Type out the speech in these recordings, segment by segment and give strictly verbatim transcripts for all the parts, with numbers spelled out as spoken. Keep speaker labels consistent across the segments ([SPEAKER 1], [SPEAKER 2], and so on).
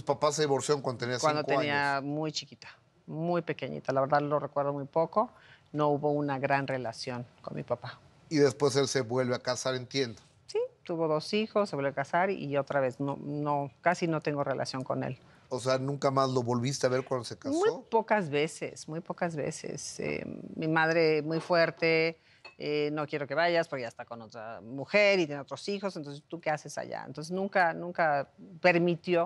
[SPEAKER 1] tus papás se divorciaron cuando tenías
[SPEAKER 2] Cuando
[SPEAKER 1] cinco
[SPEAKER 2] tenía
[SPEAKER 1] años.
[SPEAKER 2] muy chiquita, muy pequeñita. La verdad lo recuerdo muy poco. No hubo una gran relación con mi papá.
[SPEAKER 1] Y después él se vuelve a casar, entiendo.
[SPEAKER 2] Sí, tuvo dos hijos, se volvió a casar y otra vez no, no, casi no tengo relación con él.
[SPEAKER 1] O sea, ¿nunca más lo volviste a ver cuando se
[SPEAKER 2] Muy
[SPEAKER 1] casó?
[SPEAKER 2] pocas veces, muy pocas veces. Eh, mi madre muy fuerte, eh, no quiero que vayas porque ya está con otra mujer y tiene otros hijos, entonces ¿tú qué haces allá? Entonces nunca, nunca permitió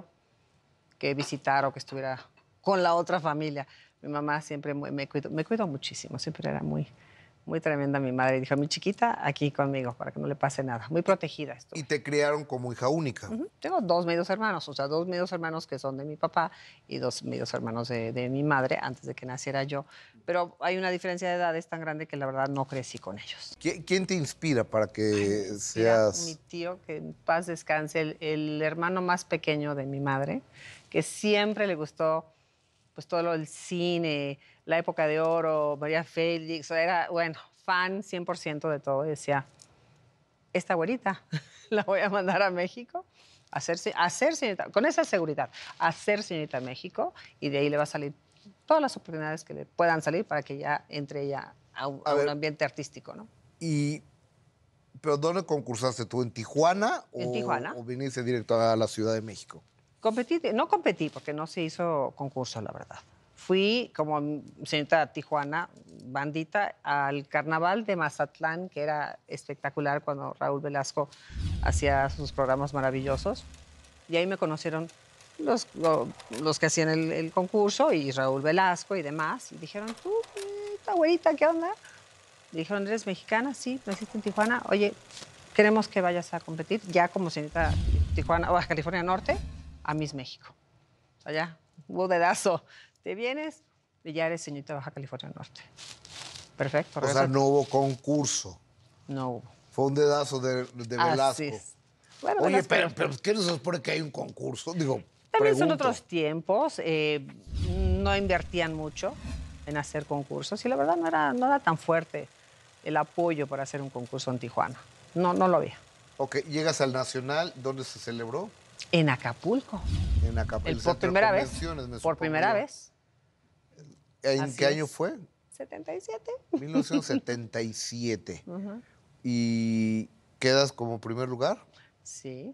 [SPEAKER 2] que visitara o que estuviera con la otra familia. Mi mamá siempre muy- me cuidó, me cuidó muchísimo, siempre era muy, muy tremenda mi madre. Dijo, mi chiquita, aquí conmigo, para que no le pase nada. Muy protegida estuve.
[SPEAKER 1] Y te criaron como hija única.
[SPEAKER 2] Ujú. Tengo dos medios hermanos, o sea, dos medios hermanos que son de mi papá y dos medios hermanos de, de mi madre antes de que naciera yo. Pero hay una diferencia de edades tan grande que la verdad no crecí con ellos.
[SPEAKER 1] ¿Qui- ¿Quién te inspira para que
[SPEAKER 2] Me inspira mi
[SPEAKER 1] seas...
[SPEAKER 2] tío, que en paz descanse, el, el hermano más pequeño de mi madre, que siempre le gustó pues todo lo del cine, la época de oro, María Félix, era, bueno, fan cien por ciento de todo. Y decía, esta güerita la voy a mandar a México a ser, se- a ser señorita, con esa seguridad, a ser señorita en México y de ahí le va a salir todas las oportunidades que le puedan salir para que ya entre ella a un,
[SPEAKER 1] A
[SPEAKER 2] a un
[SPEAKER 1] ver.
[SPEAKER 2] ambiente artístico, ¿no?
[SPEAKER 1] Y... ¿Pero dónde concursaste tú? ¿En Tijuana
[SPEAKER 2] En
[SPEAKER 1] o,
[SPEAKER 2] Tijuana.
[SPEAKER 1] o viniste directo a la Ciudad de México?
[SPEAKER 2] Competí, no competí porque no se hizo concurso, la verdad. Fui como señorita Tijuana, bandita, al carnaval de Mazatlán, que era espectacular cuando Raúl Velasco hacía sus programas maravillosos. Y ahí me conocieron los, lo- los que hacían el, el concurso y Raúl Velasco y demás. Y dijeron, tú, esta güerita, ¿qué onda? Y dijeron, ¿eres mexicana? Sí, naciste en Tijuana. Oye, queremos que vayas a competir ya como señorita Tijuana, Baja California Norte, a Miss México. Allá, hubo dedazo. Te vienes y ya eres señorita Baja California Norte. Perfecto,
[SPEAKER 1] O sea,
[SPEAKER 2] regresa.
[SPEAKER 1] no hubo concurso.
[SPEAKER 2] No hubo.
[SPEAKER 1] Fue un dedazo de, de
[SPEAKER 2] Así
[SPEAKER 1] Velasco.
[SPEAKER 2] es. Bueno,
[SPEAKER 1] Oye,
[SPEAKER 2] Velasco
[SPEAKER 1] pero,
[SPEAKER 2] ya-
[SPEAKER 1] pero ¿qué no se supone que hay un concurso? Digo,
[SPEAKER 2] También son
[SPEAKER 1] pregunto.
[SPEAKER 2] otros tiempos. eh, no invertían mucho en hacer concursos y la verdad no era, no era tan fuerte el apoyo para hacer un concurso en Tijuana. No, no lo había.
[SPEAKER 1] Ok, llegas al Nacional, ¿dónde se celebró?
[SPEAKER 2] En Acapulco.
[SPEAKER 1] En Acapulco.
[SPEAKER 2] El, por primera vez.
[SPEAKER 1] Me
[SPEAKER 2] Por
[SPEAKER 1] supongo
[SPEAKER 2] primera
[SPEAKER 1] yo.
[SPEAKER 2] vez.
[SPEAKER 1] ¿En
[SPEAKER 2] Así
[SPEAKER 1] qué año
[SPEAKER 2] es.
[SPEAKER 1] fue?
[SPEAKER 2] setenta y siete.
[SPEAKER 1] mil novecientos setenta y siete.
[SPEAKER 2] Ujú.
[SPEAKER 1] ¿Y quedas como primer lugar?
[SPEAKER 2] Sí.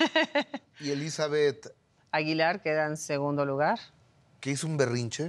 [SPEAKER 1] ¿Y Elizabeth,
[SPEAKER 2] Aguilar queda en segundo lugar.
[SPEAKER 1] que hizo un berrinche?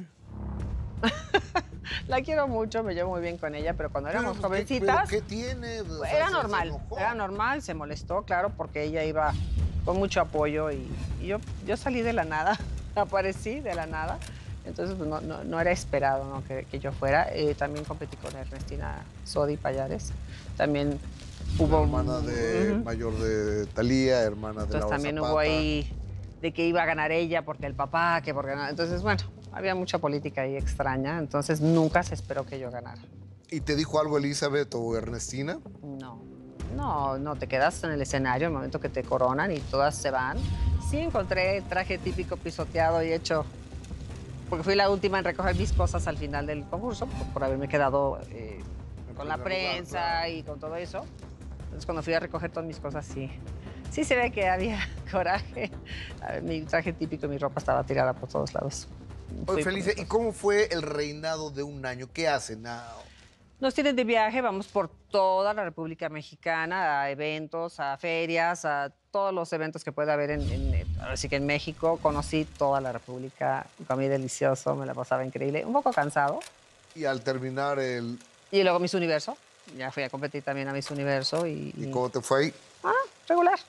[SPEAKER 2] La quiero mucho, me llevo muy bien con ella, pero cuando éramos
[SPEAKER 1] Pero, ¿qué-
[SPEAKER 2] jovencitas,
[SPEAKER 1] pero ¿qué tiene? O sea,
[SPEAKER 2] era
[SPEAKER 1] se- se
[SPEAKER 2] normal,
[SPEAKER 1] enojó.
[SPEAKER 2] era normal, se molestó, claro, porque ella iba con mucho apoyo y, y yo, yo salí de la nada, aparecí de la nada, entonces pues, no, no, no era esperado, ¿no? que, que yo fuera. Eh, también competí con Ernestina Sodi Payares, también hubo...
[SPEAKER 1] Hermana de,
[SPEAKER 2] Ujú.
[SPEAKER 1] mayor de Talía, hermana de
[SPEAKER 2] Entonces
[SPEAKER 1] Laura
[SPEAKER 2] también
[SPEAKER 1] Zapata.
[SPEAKER 2] hubo ahí de que iba a ganar ella porque el papá, que porque no. Entonces, bueno, había mucha política ahí extraña, entonces nunca se esperó que yo ganara.
[SPEAKER 1] ¿Y te dijo algo Elizabeth o Ernestina?
[SPEAKER 2] No, no, no, te quedas en el escenario el momento que te coronan y todas se van. Sí encontré traje típico pisoteado y hecho, porque fui la última en recoger mis cosas al final del concurso, por, por haberme quedado eh, con la
[SPEAKER 1] primer lugar,
[SPEAKER 2] prensa
[SPEAKER 1] claro.
[SPEAKER 2] y con todo eso. Entonces cuando fui a recoger todas mis cosas, sí, sí se ve que había coraje. A ver, mi traje típico y mi ropa estaba tirada por todos lados.
[SPEAKER 1] Oye,
[SPEAKER 2] Fui por
[SPEAKER 1] Felicia,
[SPEAKER 2] mis
[SPEAKER 1] ¿y
[SPEAKER 2] cosas.
[SPEAKER 1] cómo fue el reinado de un año? ¿Qué hacen? Ah,
[SPEAKER 2] Nos tienen de viaje, vamos por toda la República Mexicana, a eventos, a ferias, a todos los eventos que pueda haber en, en, ahora sí que en México. Conocí toda la República, comí delicioso, me la pasaba increíble, un poco cansado.
[SPEAKER 1] y al terminar el...
[SPEAKER 2] Y luego Miss Universo, ya fui a competir también a Miss Universo y...
[SPEAKER 1] ¿Y
[SPEAKER 2] y-
[SPEAKER 1] cómo te fue ahí?
[SPEAKER 2] Ah, regular.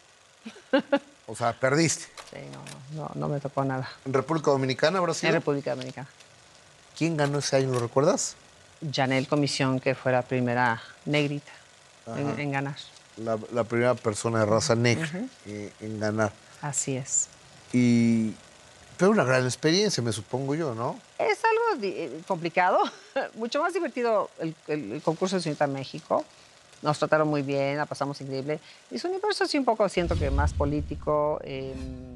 [SPEAKER 1] O sea, perdiste.
[SPEAKER 2] Sí, no, no, no me tocó nada.
[SPEAKER 1] ¿En República Dominicana habrá
[SPEAKER 2] En
[SPEAKER 1] sido?
[SPEAKER 2] República Dominicana.
[SPEAKER 1] ¿Quién ganó ese año, lo recuerdas?
[SPEAKER 2] Janel Comisión, que fue la primera negrita en,
[SPEAKER 1] Ajá.
[SPEAKER 2] en ganar.
[SPEAKER 1] La, la primera persona de raza negra eh, en ganar.
[SPEAKER 2] Así es.
[SPEAKER 1] Y fue una gran experiencia, me supongo yo, ¿no?
[SPEAKER 2] Es algo di- eh, complicado, mucho más divertido el, el- el concurso de Señorita México. Nos trataron muy bien, la pasamos increíble. Y su universo sí un poco siento que más político. eh,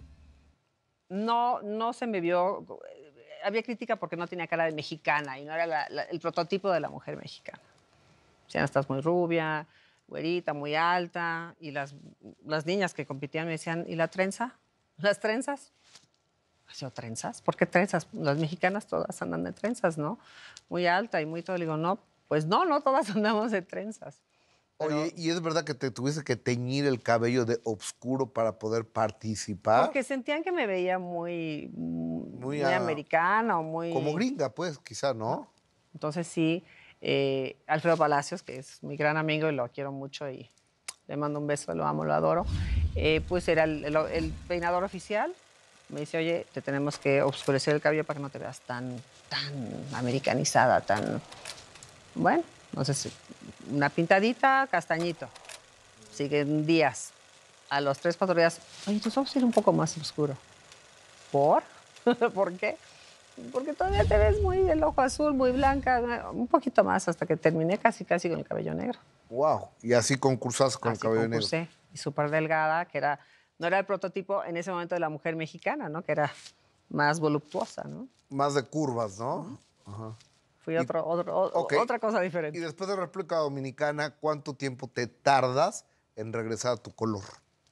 [SPEAKER 2] no, no se me vio... eh, Había crítica porque no tenía cara de mexicana y no era la- la- el prototipo de la mujer mexicana. O sea, estás muy rubia, güerita, muy alta. Y las, las niñas que competían me decían, ¿y la trenza? ¿Las trenzas? Yo, ¿trenzas? ¿Por qué trenzas? Las mexicanas todas andan de trenzas, ¿no? Muy alta y muy todo. Le digo, no, pues no, no todas andamos de trenzas. Pero
[SPEAKER 1] Oye, ¿y es verdad que te tuviste que teñir el cabello de oscuro para poder participar?
[SPEAKER 2] porque sentían que me veía muy,
[SPEAKER 1] Muy
[SPEAKER 2] muy
[SPEAKER 1] a
[SPEAKER 2] americana o
[SPEAKER 1] como
[SPEAKER 2] muy...
[SPEAKER 1] gringa, pues, quizá, ¿no?
[SPEAKER 2] Entonces sí, eh, Alfredo Palacios, que es mi gran amigo y lo quiero mucho y le mando un beso, lo amo, lo adoro, eh, pues era el, el- el peinador oficial. Me dice, oye, te tenemos que oscurecer el cabello para que no te veas tan, tan americanizada, tan... Bueno, entonces una pintadita, castañito. Siguen días. A los tres, cuatro días, oye, tus ojos ir un poco más oscuro. ¿Por? ¿Por qué? Porque todavía te ves muy el ojo azul, muy blanca, un poquito más hasta que terminé casi, casi con el cabello negro.
[SPEAKER 1] Wow. Y así concursaste con el
[SPEAKER 2] Así
[SPEAKER 1] cabello negro.
[SPEAKER 2] concursé. Y súper delgada, que era, no era el prototipo en ese momento de la mujer mexicana, ¿no? Que era más voluptuosa, ¿no?
[SPEAKER 1] Más de curvas, ¿no?
[SPEAKER 2] Fui
[SPEAKER 1] Y-
[SPEAKER 2] otro, otro, o-
[SPEAKER 1] Ok.
[SPEAKER 2] otra cosa
[SPEAKER 1] Y
[SPEAKER 2] diferente.
[SPEAKER 1] después de República Dominicana, ¿cuánto tiempo te tardas en regresar a tu color?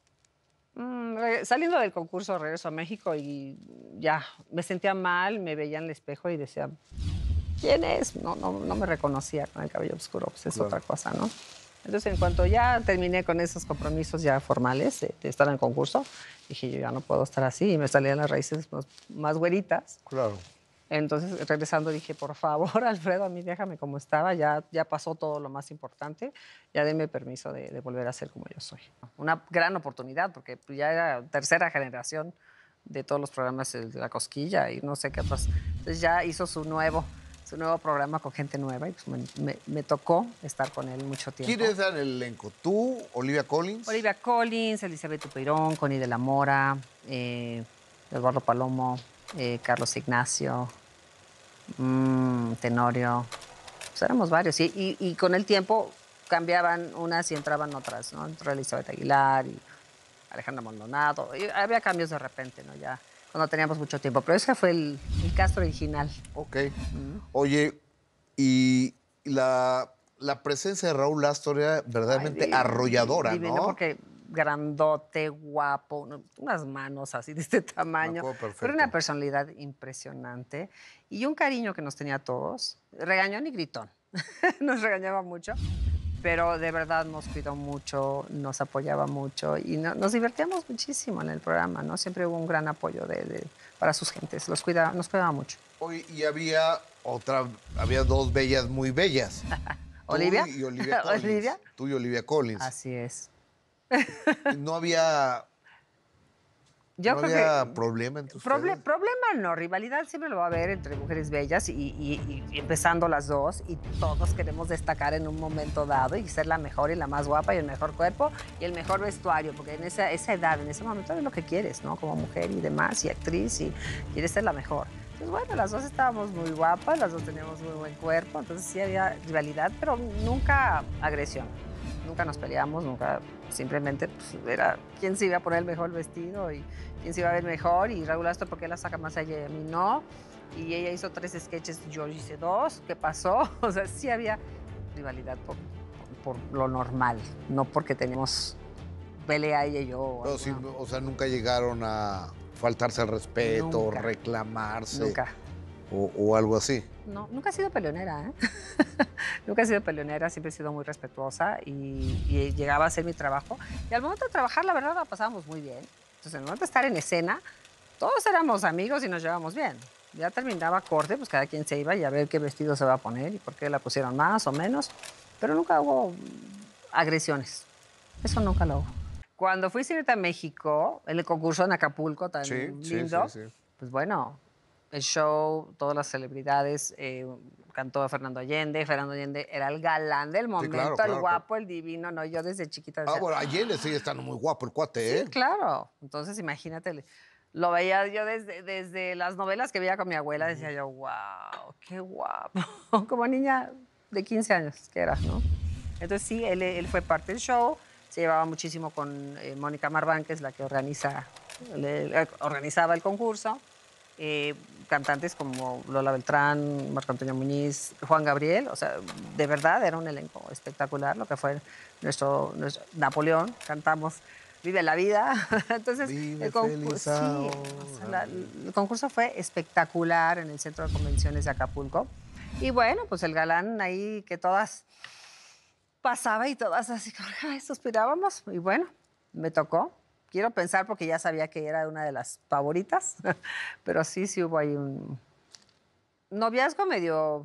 [SPEAKER 2] Mm, re- saliendo del concurso, regreso a México y ya me sentía mal, me veía en el espejo y decía, ¿quién es? No, no, no me reconocía con el cabello oscuro, pues es
[SPEAKER 1] Claro.
[SPEAKER 2] otra cosa, ¿no? Entonces, en cuanto ya terminé con esos compromisos ya formales de, de estar en el concurso, dije, yo ya no puedo estar así y me salían las raíces más, más güeritas.
[SPEAKER 1] Claro.
[SPEAKER 2] Entonces, regresando, dije, por favor, Alfredo, a mí déjame como estaba, ya, ya pasó todo lo más importante, ya denme permiso de, de volver a ser como yo soy. Una gran oportunidad, porque ya era tercera generación de todos los programas de La Cosquilla y no sé qué otros. Entonces ya hizo su nuevo, su nuevo programa con gente nueva y pues me, me- me tocó estar con él mucho tiempo.
[SPEAKER 1] ¿Quiénes eran el elenco? ¿Tú, Olivia Collins?
[SPEAKER 2] Olivia Collins, Elizabeth Tupeirón, Connie de la Mora, eh, Eduardo Palomo, eh, Carlos Ignacio, Mm, Tenorio, pues éramos varios. Y, y- y con el tiempo cambiaban unas y entraban otras, ¿no? Entró Elizabeth Aguilar y Alejandra Maldonado. Y había cambios de repente, ¿no? Ya cuando teníamos mucho tiempo. Pero ese fue el, el cast original.
[SPEAKER 1] Ok. Oye, y la, la presencia de Raúl Astor era verdaderamente
[SPEAKER 2] Ay, di-
[SPEAKER 1] arrolladora,
[SPEAKER 2] divino,
[SPEAKER 1] ¿no?
[SPEAKER 2] porque grandote, guapo, ¿no? Unas manos así de este tamaño.
[SPEAKER 1] acuerdo
[SPEAKER 2] Pero
[SPEAKER 1] perfecto.
[SPEAKER 2] una personalidad impresionante y un cariño que nos tenía a todos. Regañón y gritón. Nos regañaba mucho, pero de verdad nos cuidó mucho, nos apoyaba mucho y no- nos divertíamos muchísimo en el programa, ¿no? Siempre hubo un gran apoyo de, de- para sus gentes, los cuida, nos cuidaba mucho.
[SPEAKER 1] Oye, y había otra, había dos bellas muy bellas. Tú
[SPEAKER 2] ¿Olivia?
[SPEAKER 1] y Olivia Collins.
[SPEAKER 2] ¿Olivia?
[SPEAKER 1] Tú y Olivia Collins.
[SPEAKER 2] Así es.
[SPEAKER 1] No había,
[SPEAKER 2] Yo
[SPEAKER 1] no
[SPEAKER 2] creo
[SPEAKER 1] había
[SPEAKER 2] que
[SPEAKER 1] problema entre
[SPEAKER 2] proble-
[SPEAKER 1] ustedes.
[SPEAKER 2] problema no, rivalidad siempre lo va a haber entre mujeres bellas y, y- y empezando las dos y todos queremos destacar en un momento dado y ser la mejor y la más guapa y el mejor cuerpo y el mejor vestuario, porque en esa, esa edad, en ese momento es lo que quieres, ¿no? Como mujer y demás y actriz y quieres ser la mejor. Entonces, bueno, las dos estábamos muy guapas, las dos teníamos muy buen cuerpo, entonces sí había rivalidad, pero nunca agresión. Nunca nos peleamos, nunca, simplemente pues, era quién se iba a poner el mejor vestido y quién se iba a ver mejor. Y Raúl Astor, ¿por qué la saca más a ella y a mí no? Y ella hizo tres sketches, yo hice dos. ¿Qué pasó? O sea, sí había rivalidad por, por, por lo normal, no porque teníamos pelea ella y yo. o
[SPEAKER 1] Pero sí,
[SPEAKER 2] alguna-
[SPEAKER 1] o sea, nunca llegaron a faltarse al respeto,
[SPEAKER 2] Nunca.
[SPEAKER 1] reclamarse.
[SPEAKER 2] Nunca.
[SPEAKER 1] O, o algo así.
[SPEAKER 2] No, nunca he sido peleonera, ¿eh? Nunca he sido peleonera, siempre he sido muy respetuosa y, y llegaba a hacer mi trabajo. Y al momento de trabajar, la verdad, la pasábamos muy bien. Entonces, en el momento de estar en escena, todos éramos amigos y nos llevábamos bien. Ya terminaba corte, pues cada quien se iba y a ver qué vestido se va a poner y por qué la pusieron más o menos. Pero nunca hubo agresiones. Eso nunca lo hubo. Cuando fui señorita a México, en el concurso en Acapulco, tan
[SPEAKER 1] Sí, sí,
[SPEAKER 2] lindo,
[SPEAKER 1] sí, sí.
[SPEAKER 2] pues bueno, el show, todas las celebridades, eh, cantó Fernando Allende. Fernando Allende era el galán del momento,
[SPEAKER 1] claro,
[SPEAKER 2] el
[SPEAKER 1] claro,
[SPEAKER 2] guapo, el divino. No, yo desde chiquita
[SPEAKER 1] Ah,
[SPEAKER 2] decía,
[SPEAKER 1] bueno, Allende sigue estando muy guapo el cuate, ¿eh?
[SPEAKER 2] sí, claro. Entonces, imagínate, le- lo veía yo desde, desde las novelas que veía con mi abuela, decía yo, wow, qué guapo. Como niña de quince años que era, ¿no? Entonces, sí, él, él fue parte del show, se llevaba muchísimo con eh, Mónica Marván, que es la que organiza, le- le- organizaba el concurso. Eh, cantantes como Lola Beltrán, Marco Antonio Muñiz, Juan Gabriel, o sea, de verdad era un elenco espectacular, lo que fue nuestro, nuestro Napoleón, cantamos vive la vida. Entonces,
[SPEAKER 1] Vive
[SPEAKER 2] el, concurso,
[SPEAKER 1] feliz
[SPEAKER 2] sí,
[SPEAKER 1] ahora.
[SPEAKER 2] o sea, la- el concurso fue espectacular en el Centro de Convenciones de Acapulco. Y bueno, pues el galán ahí que todas pasaba y todas así como, ay, suspirábamos. Y bueno, me tocó. Quiero pensar porque ya sabía que era una de las favoritas, pero sí, sí hubo ahí un noviazgo medio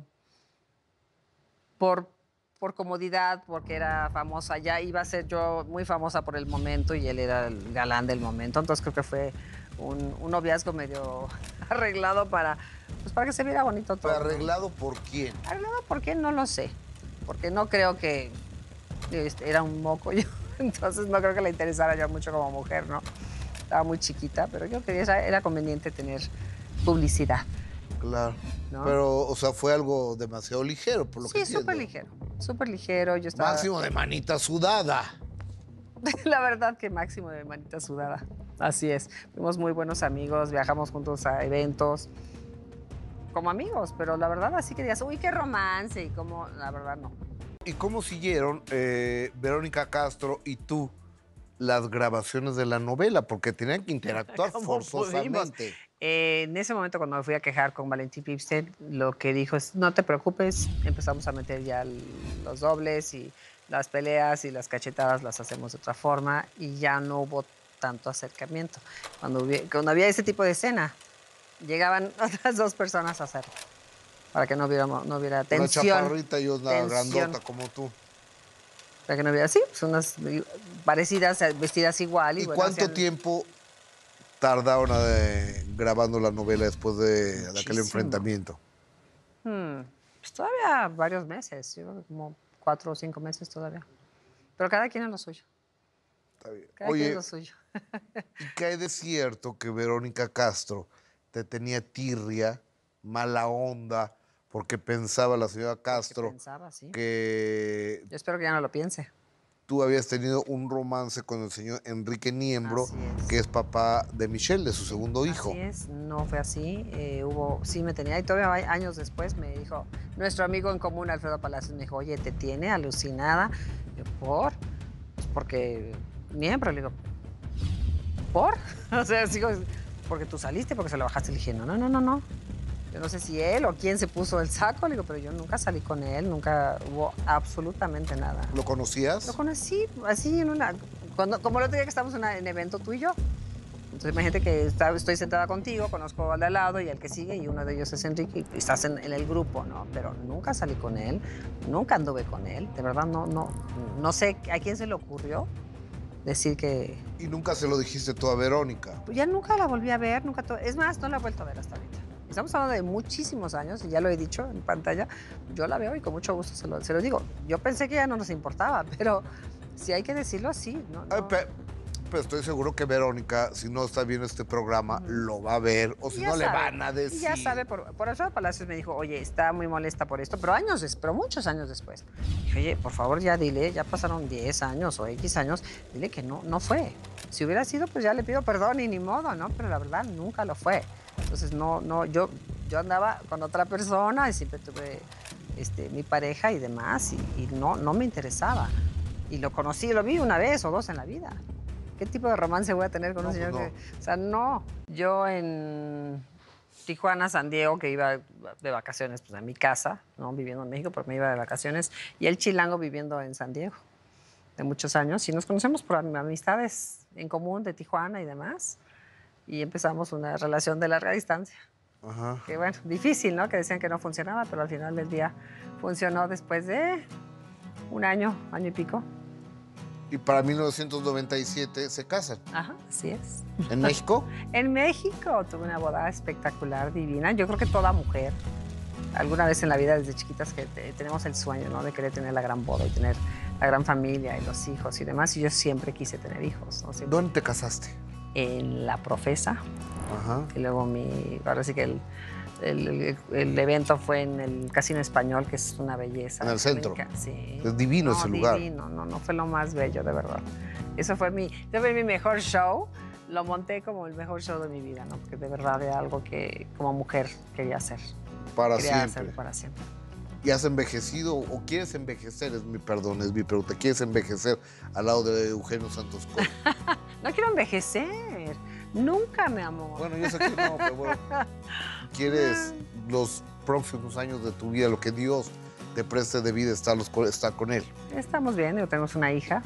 [SPEAKER 2] por, por comodidad, porque era famosa. Ya iba a ser yo muy famosa por el momento y él era el galán del momento. Entonces creo que fue un, un noviazgo medio arreglado para, pues, para que se viera bonito todo.
[SPEAKER 1] ¿Pero
[SPEAKER 2] ¿no?
[SPEAKER 1] arreglado por quién?
[SPEAKER 2] Arreglado, ¿por qué? No lo sé. Porque no creo que este, era un moco yo. Entonces no creo que le interesara yo mucho como mujer, ¿no? Estaba muy chiquita, pero yo quería, era era conveniente tener publicidad.
[SPEAKER 1] Claro.
[SPEAKER 2] ¿No?
[SPEAKER 1] Pero, o sea, fue algo demasiado ligero, por lo que
[SPEAKER 2] Sí,
[SPEAKER 1] entiendo.
[SPEAKER 2] súper ligero, súper ligero. Yo estaba...
[SPEAKER 1] Máximo de manita sudada.
[SPEAKER 2] La verdad que máximo de manita sudada. Así es. Fuimos muy buenos amigos, viajamos juntos a eventos, como amigos, pero la verdad así que digas, uy, qué romance, y como, la verdad no.
[SPEAKER 1] ¿Y cómo siguieron eh, Verónica Castro y tú las grabaciones de la novela? Porque tenían que interactuar
[SPEAKER 2] ¿Cómo
[SPEAKER 1] forzosamente.
[SPEAKER 2] Eh, en ese momento, cuando me fui a quejar con Valentín Pipstein, lo que dijo es, no te preocupes, empezamos a meter ya el- los dobles y las peleas y las cachetadas las hacemos de otra forma y ya no hubo tanto acercamiento. Cuando, hubi- cuando había ese tipo de escena, llegaban otras dos personas a hacerlo, para que no hubiera, no hubiera
[SPEAKER 1] Una
[SPEAKER 2] tensión.
[SPEAKER 1] chaparrita y una
[SPEAKER 2] tensión.
[SPEAKER 1] grandota como tú.
[SPEAKER 2] Para que no hubiera, sí, pues unas parecidas, vestidas igual.
[SPEAKER 1] ¿Y
[SPEAKER 2] bueno,
[SPEAKER 1] cuánto
[SPEAKER 2] hacían-
[SPEAKER 1] tiempo tardaron eh, grabando la novela después de, de aquel
[SPEAKER 2] Muchísimo.
[SPEAKER 1] enfrentamiento?
[SPEAKER 2] Hmm, pues todavía varios meses, yo creo que como cuatro o cinco meses todavía. Pero cada quien en lo suyo.
[SPEAKER 1] Está bien.
[SPEAKER 2] Cada quien en
[SPEAKER 1] Oye,
[SPEAKER 2] lo suyo.
[SPEAKER 1] ¿y qué hay de cierto que Verónica Castro te tenía tirria, mala onda, porque pensaba la señora Castro
[SPEAKER 2] pensaba, sí.
[SPEAKER 1] que
[SPEAKER 2] Yo espero que ya no lo piense.
[SPEAKER 1] tú habías tenido un romance con el señor Enrique Niembro,
[SPEAKER 2] Así es.
[SPEAKER 1] que es papá de Michelle, de su segundo hijo?
[SPEAKER 2] Así es, no fue así. Eh, hubo, sí me tenía, y todavía hay- años después me dijo, nuestro amigo en común, Alfredo Palacios, me dijo, oye, ¿te tiene alucinada? Yo, ¿por? Pues porque miembro, le digo, ¿por? O sea, sigo, porque tú saliste, porque se lo bajaste. Le dije, no, no, no, no, no. Yo no sé si él o quién se puso el saco, le digo, pero yo nunca salí con él, nunca hubo absolutamente nada.
[SPEAKER 1] ¿Lo conocías?
[SPEAKER 2] Lo conocí así en una, cuando, como el otro día que estábamos en, una- en evento tú y yo. Entonces imagínate que está- estoy sentada contigo, conozco al de al lado y al que sigue, y uno de ellos es Enrique, y estás en, en el grupo, ¿no? Pero nunca salí con él, nunca anduve con él, de verdad no, no, no sé a quién se le ocurrió decir que...
[SPEAKER 1] Y nunca se lo dijiste tú a Verónica.
[SPEAKER 2] Pues ya nunca la volví a ver, nunca... to- Es más, no la he vuelto a ver hasta ahorita. Estamos hablando de muchísimos años, y ya lo he dicho en pantalla, yo la veo y con mucho gusto se lo, se lo digo. Yo pensé que ya no nos importaba, pero si hay que decirlo así, ¿no?
[SPEAKER 1] Ay,
[SPEAKER 2] no.
[SPEAKER 1] pe- pero estoy seguro que Verónica, si no está viendo este programa, lo va a ver, o si
[SPEAKER 2] Y ya
[SPEAKER 1] no le
[SPEAKER 2] sabe,
[SPEAKER 1] van a
[SPEAKER 2] y
[SPEAKER 1] decir.
[SPEAKER 2] ya sabe, por, por Alfredo Palacios me dijo, oye, está muy molesta por esto, pero años después, pero muchos años después. Dije, oye, por favor, ya dile, ya pasaron diez años o X años, dile que no, no fue. Si hubiera sido, pues ya le pido perdón y ni modo, ¿no? Pero la verdad, nunca lo fue. Entonces, no, no, yo, yo andaba con otra persona y siempre tuve este, mi pareja y demás, y, y no, no me interesaba. Y lo conocí, lo vi una vez o dos en la vida. ¿Qué tipo de romance voy a tener con
[SPEAKER 1] No,
[SPEAKER 2] un señor
[SPEAKER 1] pues no.
[SPEAKER 2] que... O sea, no. Yo en Tijuana, San Diego, que iba de vacaciones pues, a mi casa, ¿no? Viviendo en México, pero me iba de vacaciones. Y el chilango viviendo en San Diego de muchos años. Y nos conocemos por am- amistades en común de Tijuana y demás. Y empezamos una relación de larga distancia.
[SPEAKER 1] Ajá.
[SPEAKER 2] Que bueno, difícil, ¿no? Que decían que no funcionaba, pero al final del día funcionó después de un año, año y pico.
[SPEAKER 1] Y para mil novecientos noventa y siete se casan.
[SPEAKER 2] Ajá, así es.
[SPEAKER 1] ¿En México?
[SPEAKER 2] En México tuve una boda espectacular, divina. Yo creo que toda mujer, alguna vez en la vida desde chiquitas que te- tenemos el sueño, ¿no? De querer tener la gran boda y tener la gran familia y los hijos y demás. Y yo siempre quise tener hijos, ¿no? Siempre-
[SPEAKER 1] ¿Dónde te casaste?
[SPEAKER 2] En La Profesa.
[SPEAKER 1] Ajá.
[SPEAKER 2] Y luego mi, ahora sí que el, el- el- el evento fue en el Casino Español, que es una belleza.
[SPEAKER 1] En el centro.
[SPEAKER 2] Me enca- Sí.
[SPEAKER 1] Es divino
[SPEAKER 2] No,
[SPEAKER 1] ese lugar.
[SPEAKER 2] Divino, no, no fue lo más bello, de verdad. Eso fue mi, ese fue mi mejor show. Lo monté como el mejor show de mi vida, ¿no? Porque de verdad era algo que como mujer quería hacer.
[SPEAKER 1] Para
[SPEAKER 2] quería
[SPEAKER 1] siempre.
[SPEAKER 2] hacer para siempre.
[SPEAKER 1] ¿Y has envejecido o quieres envejecer? Es mi perdón, es mi pregunta. ¿Quieres envejecer al lado de Eugenio Santos Coy?
[SPEAKER 2] No quiero envejecer. Nunca, mi amor.
[SPEAKER 1] Bueno, yo sé que no, pero bueno. Quieres los próximos años de tu vida, lo que Dios te preste de vida, estar, los, estar con Él.
[SPEAKER 2] Estamos bien, yo tengo una hija.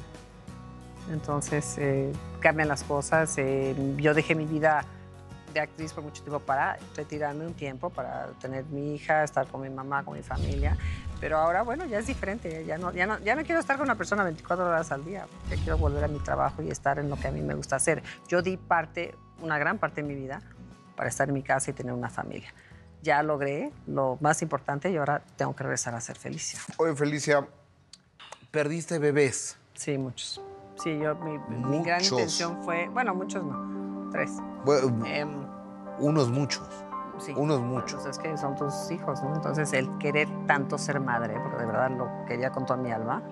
[SPEAKER 2] Entonces, eh, cambian las cosas. Eh, yo dejé mi vida de actriz por mucho tiempo para retirarme un tiempo, para tener mi hija, estar con mi mamá, con mi familia. Pero ahora, bueno, ya es diferente. Ya no, ya no, ya no quiero estar con una persona veinticuatro horas al día. Ya quiero volver a mi trabajo y estar en lo que a mí me gusta hacer. Yo di parte, una gran parte de mi vida para estar en mi casa y tener una familia. Ya logré lo más importante y ahora tengo que regresar a ser Felicia.
[SPEAKER 1] Oye, Felicia, perdiste bebés.
[SPEAKER 2] Sí, muchos. Sí, yo, mi, mi gran intención fue... Bueno, muchos no, tres.
[SPEAKER 1] Bueno,
[SPEAKER 2] eh,
[SPEAKER 1] unos muchos.
[SPEAKER 2] Sí.
[SPEAKER 1] Unos muchos.
[SPEAKER 2] Pues es que son tus hijos, ¿no? Entonces, el querer tanto ser madre, porque de verdad lo quería con toda mi alma,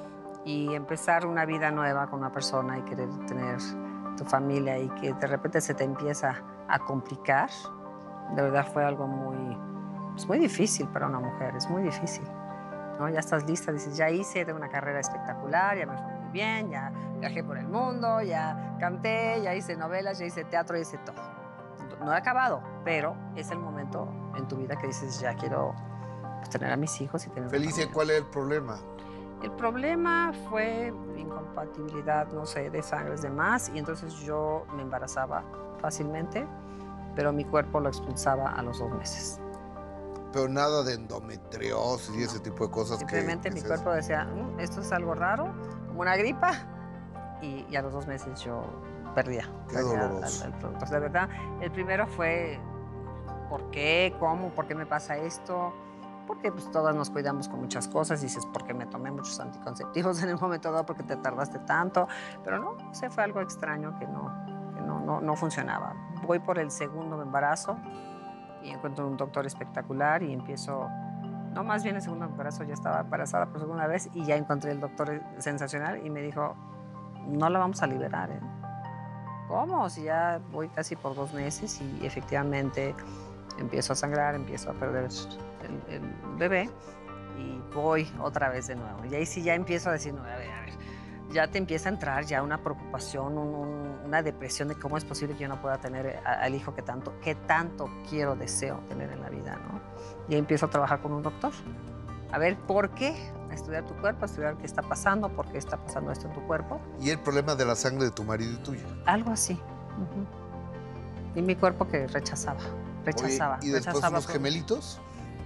[SPEAKER 2] y empezar una vida nueva con una persona y querer tener tu familia y que de repente se te empieza a complicar, de verdad fue algo muy, pues muy difícil para una mujer, es muy difícil, ¿no? Ya estás lista, dices, ya hice de una carrera espectacular, ya me fue muy bien, ya viajé por el mundo, ya canté, ya hice novelas, ya hice teatro, ya hice todo. No he acabado, pero es el momento en tu vida que dices, ya quiero pues, tener a mis hijos y tener...
[SPEAKER 1] Felicia, ¿cuál es el problema?
[SPEAKER 2] El problema fue incompatibilidad, no sé, de sangres de más, y entonces yo me embarazaba fácilmente, pero mi cuerpo lo expulsaba a los dos meses.
[SPEAKER 1] Pero nada de endometriosis y
[SPEAKER 2] No.
[SPEAKER 1] ese tipo de cosas.
[SPEAKER 2] Simplemente
[SPEAKER 1] que,
[SPEAKER 2] mi
[SPEAKER 1] que
[SPEAKER 2] cuerpo decía, mmm, esto es algo raro, como una gripa, y, y a los dos meses yo perdía.
[SPEAKER 1] Qué
[SPEAKER 2] perdía
[SPEAKER 1] doloroso.
[SPEAKER 2] al, al producto. O sea, de verdad, el primero fue, ¿por qué? ¿Cómo? ¿Por qué me pasa esto? Porque pues todas nos cuidamos con muchas cosas. Dices, ¿por qué me tomé muchos anticonceptivos en el momento dado? ¿Por qué te tardaste tanto? Pero no, ese fue algo extraño que no, que no, no, no funcionaba. Voy por el segundo embarazo y encuentro un doctor espectacular y empiezo... No, más bien el segundo embarazo ya estaba embarazada por segunda vez y ya encontré el doctor sensacional y me dijo, no la vamos a liberar, ¿eh? ¿Cómo? Si ya voy casi por dos meses y efectivamente empiezo a sangrar, empiezo a perder el, el bebé y voy otra vez de nuevo. Y ahí sí ya empiezo a decir, no, a ver, a ver, ya te empieza a entrar ya una preocupación, un, un, una depresión de cómo es posible que yo no pueda tener a, al hijo que tanto, que tanto quiero, deseo tener en la vida, ¿no? Y ahí empiezo a trabajar con un doctor. A ver, ¿por qué? A estudiar tu cuerpo, a estudiar qué está pasando, por qué está pasando esto en tu cuerpo.
[SPEAKER 1] ¿Y el problema de la sangre de tu marido y tuya?
[SPEAKER 2] Algo así. Uh-huh. Y mi cuerpo que rechazaba, rechazaba.
[SPEAKER 1] Oye, ¿y después
[SPEAKER 2] rechazaba
[SPEAKER 1] los gemelitos?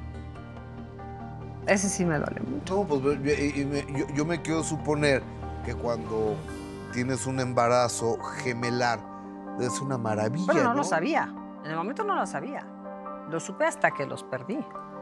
[SPEAKER 2] Ese sí me duele mucho.
[SPEAKER 1] No, pues y, y me, yo, yo me quiero suponer que cuando tienes un embarazo gemelar es una maravilla,
[SPEAKER 2] Pero no,
[SPEAKER 1] ¿no?
[SPEAKER 2] lo sabía. En el momento no lo sabía. Lo supe hasta que los perdí.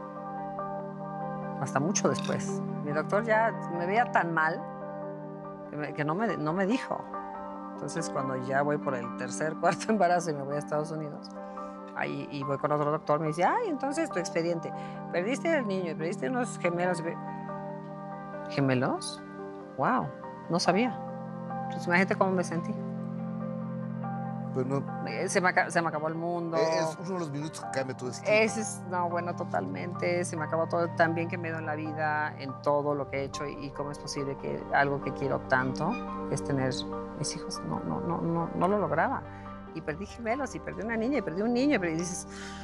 [SPEAKER 2] Hasta mucho después. Mi doctor ya me veía tan mal que, me, que no, me, no me dijo. Entonces, cuando ya voy por el tercer, cuarto embarazo y me voy a Estados Unidos, ahí, y voy con otro doctor, me dice, ay, entonces tu expediente, perdiste el niño, perdiste unos gemelos. ¿Gemelos? Wow, no sabía. Entonces, imagínate cómo me sentí.
[SPEAKER 1] Pues no,
[SPEAKER 2] Se me, se me acabó el mundo.
[SPEAKER 1] es uno de los minutos que cambia tu destino.
[SPEAKER 2] Ese es, no, bueno, totalmente. Se me acabó todo tan bien que me he ido en la vida, en todo lo que he hecho y, y cómo es posible que algo que quiero tanto, que es tener mis hijos, no, no, no, no, no lo lograba. Y perdí gemelos y perdí una niña y perdí un niño, pero dices...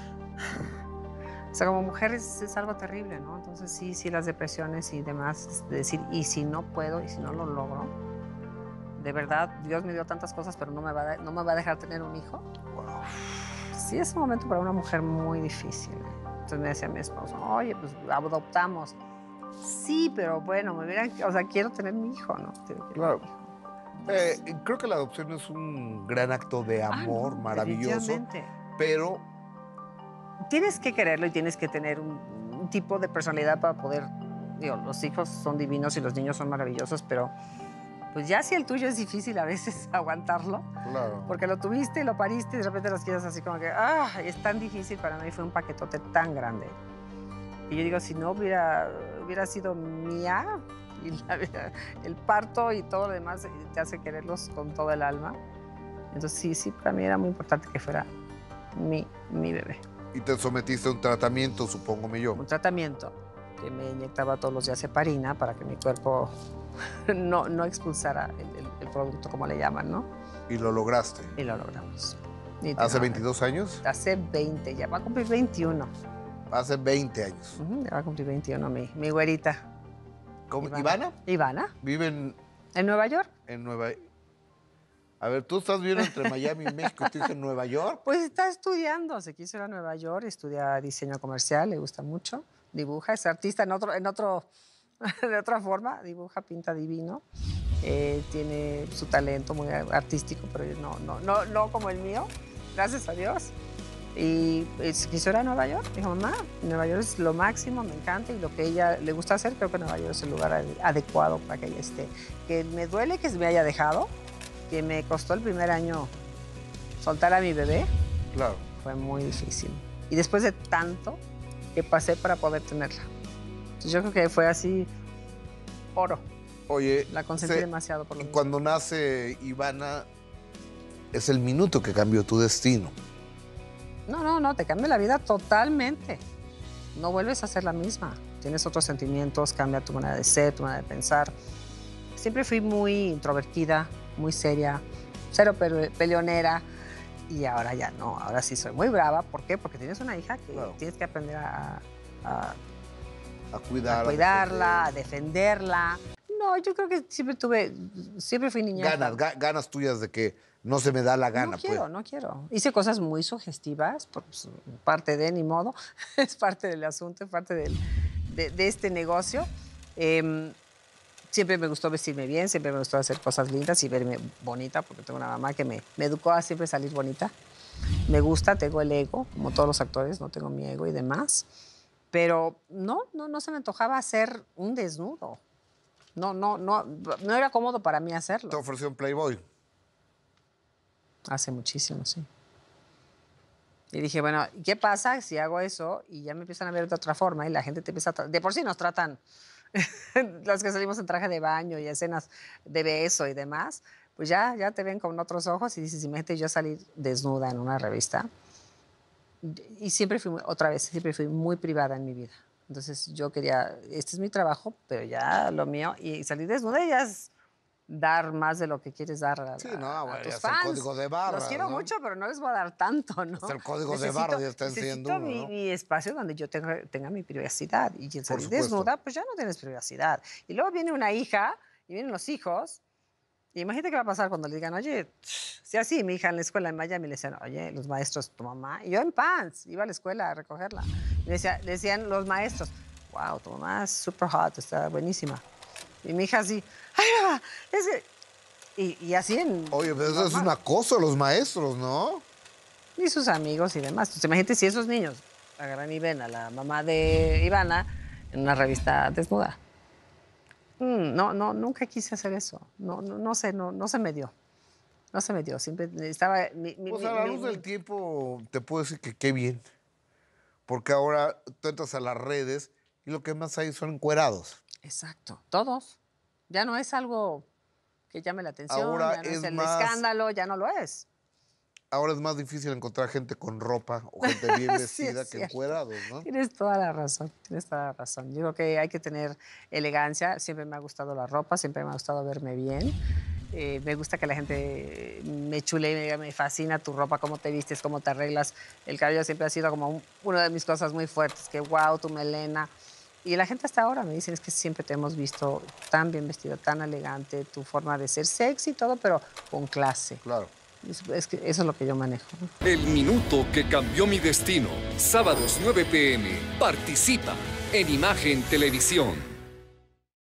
[SPEAKER 2] O sea, como mujer es, es algo terrible, ¿no? Entonces sí, sí, las depresiones y demás, de decir, y si no puedo, y si no lo logro, de verdad, Dios me dio tantas cosas, pero no me va a, no me va a dejar tener un hijo.
[SPEAKER 1] Wow.
[SPEAKER 2] Sí, es un momento para una mujer muy difícil. Entonces me decía mi esposo, oye, pues adoptamos. Sí, pero bueno, me hubieran, o sea, quiero tener mi hijo, ¿no?
[SPEAKER 1] Claro. Eh, creo que la adopción es un gran acto de amor,
[SPEAKER 2] ah, no,
[SPEAKER 1] maravilloso, pero...
[SPEAKER 2] Tienes que quererlo y tienes que tener un, un tipo de personalidad para poder... Digo, los hijos son divinos y los niños son maravillosos, pero pues ya si el tuyo es difícil a veces aguantarlo,
[SPEAKER 1] Claro.
[SPEAKER 2] Porque lo tuviste y lo pariste y de repente los quieres así como que, ah, es tan difícil para mí, fue un paquetote tan grande. Y yo digo, si no hubiera, hubiera sido mía, y la, el parto y todo lo demás te hace quererlos con todo el alma. Entonces sí, sí, para mí era muy importante que fuera mi, mi bebé.
[SPEAKER 1] Y te sometiste a un tratamiento, supongo yo.
[SPEAKER 2] Un tratamiento que me inyectaba todos los días heparina para que mi cuerpo no, no expulsara el, el, el producto, como le llaman, ¿no?
[SPEAKER 1] Y lo lograste.
[SPEAKER 2] Y lo logramos. Y
[SPEAKER 1] ¿Hace
[SPEAKER 2] no,
[SPEAKER 1] veintidós años?
[SPEAKER 2] Hace veinte, ya va a cumplir veintiuno.
[SPEAKER 1] Hace veinte años.
[SPEAKER 2] Uh-huh, ya va a cumplir veintiuno mi, mi güerita.
[SPEAKER 1] ¿Cómo?
[SPEAKER 2] Ivana.
[SPEAKER 1] ¿Ivana?
[SPEAKER 2] Ivana.
[SPEAKER 1] Vive en,
[SPEAKER 2] ¿En Nueva York?
[SPEAKER 1] en Nueva... A ver, tú estás viviendo entre Miami y México, ¿tú en Nueva York?
[SPEAKER 2] Pues está estudiando, se quiso ir a Nueva York, estudia diseño comercial, le gusta mucho, dibuja, es artista en, otro, en otro, de otra forma, dibuja, pinta divino, eh, tiene su talento muy artístico, pero no, no, no, no como el mío, gracias a Dios. Y se quiso ir a Nueva York, dijo, mamá, Nueva York es lo máximo, me encanta, y lo que ella le gusta hacer, creo que Nueva York es el lugar adecuado para que ella esté. Que me duele que se me haya dejado, que me costó el primer año soltar a mi bebé.
[SPEAKER 1] Claro.
[SPEAKER 2] Fue muy difícil. Y después de tanto que pasé para poder tenerla. Entonces yo creo que fue así, oro.
[SPEAKER 1] Oye,
[SPEAKER 2] la consentí
[SPEAKER 1] se,
[SPEAKER 2] demasiado por lo mismo.
[SPEAKER 1] Cuando nace Ivana, es el minuto que cambió tu destino.
[SPEAKER 2] No, no, no, te cambia la vida totalmente. No vuelves a ser la misma. Tienes otros sentimientos, cambia tu manera de ser, tu manera de pensar. Siempre fui muy introvertida, muy seria, cero peleonera, y ahora ya no, ahora sí soy muy brava. ¿Por qué? Porque tienes una hija que claro. tienes que aprender a, a,
[SPEAKER 1] a, cuidar,
[SPEAKER 2] a cuidarla, a, defender. a defenderla. No, yo creo que siempre tuve, siempre fui niña.
[SPEAKER 1] Ganas, ga, ganas tuyas de que no se me da la gana.
[SPEAKER 2] No quiero,
[SPEAKER 1] pues.
[SPEAKER 2] no quiero. Hice cosas muy sugestivas, por pues, parte de, ni modo, es parte del asunto, es parte del, de, de este negocio. Eh, Siempre me gustó vestirme bien, siempre me gustó hacer cosas lindas y verme bonita, porque tengo una mamá que me, me educó a siempre salir bonita. Me gusta, tengo el ego, como todos los actores, no tengo mi ego y demás. Pero no, no, no se me antojaba hacer un desnudo. No, no, no, no era cómodo para mí hacerlo.
[SPEAKER 1] ¿Te ofreció un Playboy?
[SPEAKER 2] Hace muchísimo, sí. Y dije, bueno, ¿qué pasa si hago eso y ya me empiezan a ver de otra forma y la gente te empieza a... De por sí nos tratan... los que salimos en traje de baño y escenas de beso y demás, pues ya, ya te ven con otros ojos y dices, imagínate yo salir desnuda en una revista. Y siempre fui, otra vez, siempre fui muy privada en mi vida. Entonces yo quería, este es mi trabajo, pero ya lo mío, y salir desnuda ya es dar más de lo que quieres dar a,
[SPEAKER 1] sí, no,
[SPEAKER 2] a, a
[SPEAKER 1] bueno,
[SPEAKER 2] tus
[SPEAKER 1] ya
[SPEAKER 2] fans.
[SPEAKER 1] Es el código de barra,
[SPEAKER 2] Los quiero
[SPEAKER 1] ¿no?
[SPEAKER 2] mucho, pero no les voy a dar tanto, ¿no?
[SPEAKER 1] Es el código
[SPEAKER 2] necesito,
[SPEAKER 1] de barra, ya está enciendo uno,
[SPEAKER 2] mi,
[SPEAKER 1] ¿no?
[SPEAKER 2] mi espacio donde yo tenga, tenga mi privacidad. Y si salir
[SPEAKER 1] supuesto.
[SPEAKER 2] desnuda, pues ya no tienes privacidad. Y luego viene una hija, y vienen los hijos, y imagínate qué va a pasar cuando le digan, oye, si así, mi hija en la escuela en Miami le decían, oye, los maestros, tu mamá, y yo en pants, iba a la escuela a recogerla. Y le, decía, le decían los maestros, wow, tu mamá es super hot, está buenísima. Y mi hija así, ay, mamá, es que... Y, y así en...
[SPEAKER 1] Oye, pero eso es un acoso a los maestros, ¿no?
[SPEAKER 2] Y sus amigos y demás. Entonces, imagínate si esos niños agarran y ven a la mamá de Ivana en una revista desnuda. Mm, no, no, nunca quise hacer eso. No, no, no sé, no, no se me dio. No se me dio. Siempre estaba... Mi, mi,
[SPEAKER 1] pues a la
[SPEAKER 2] mi,
[SPEAKER 1] luz
[SPEAKER 2] mi,
[SPEAKER 1] del tiempo te puedo decir que qué bien. Porque ahora tú entras a las redes y lo que más hay son encuerados.
[SPEAKER 2] Exacto. Todos. Ya no es algo... que llame la atención,
[SPEAKER 1] ahora
[SPEAKER 2] ya no
[SPEAKER 1] es
[SPEAKER 2] es el
[SPEAKER 1] más,
[SPEAKER 2] escándalo, ya no lo es.
[SPEAKER 1] Ahora es más difícil encontrar gente con ropa o gente bien vestida
[SPEAKER 2] sí,
[SPEAKER 1] que encuerados, ¿no?
[SPEAKER 2] Tienes toda la razón, tienes toda la razón. Yo creo que hay que tener elegancia. Siempre me ha gustado la ropa, siempre me ha gustado verme bien. Eh, me gusta que la gente me chule y me diga, me fascina tu ropa, cómo te vistes, cómo te arreglas. El cabello siempre ha sido como un, una de mis cosas muy fuertes, que wow, tu melena. Y la gente hasta ahora me dice, es que siempre te hemos visto tan bien vestido, tan elegante, tu forma de ser sexy y todo, pero con clase.
[SPEAKER 1] Claro.
[SPEAKER 2] Es, es que eso es lo que yo manejo.
[SPEAKER 3] El minuto que cambió mi destino. Sábados nueve p m Participa en Imagen Televisión.